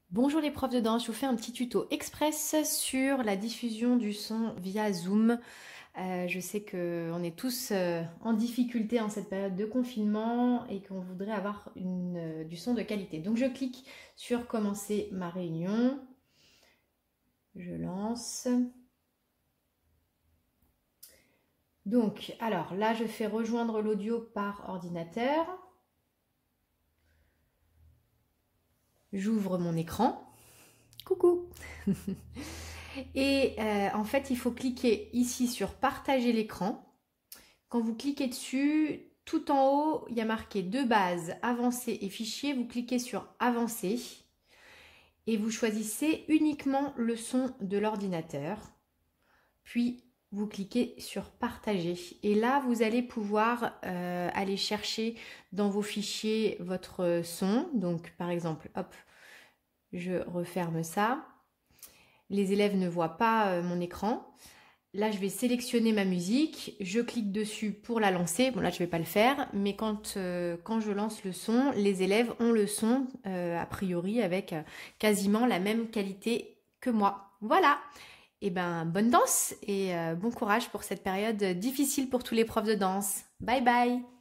Bonjour les profs de danse, je vous fais un petit tuto express sur la diffusion du son via Zoom. Je sais qu'on est tous en difficulté en cette période de confinement et qu'on voudrait avoir du son de qualité. Donc je clique sur commencer ma réunion, je lance. Donc alors là je fais rejoindre l'audio par ordinateur. J'ouvre mon écran. Coucou. Et en fait, il faut cliquer ici sur partager l'écran. Quand vous cliquez dessus, tout en haut, il y a marqué de base, avancé et fichier. Vous cliquez sur avancer et vous choisissez uniquement le son de l'ordinateur. Puis vous cliquez sur partager. Et là, vous allez pouvoir aller chercher dans vos fichiers votre son. Donc par exemple, hop, je referme ça. Les élèves ne voient pas mon écran. Là, je vais sélectionner ma musique, je clique dessus pour la lancer. Bon, là, je ne vais pas le faire, mais quand je lance le son, les élèves ont le son, a priori, avec quasiment la même qualité que moi. Voilà. Et ben, bonne danse et bon courage pour cette période difficile pour tous les profs de danse. Bye bye.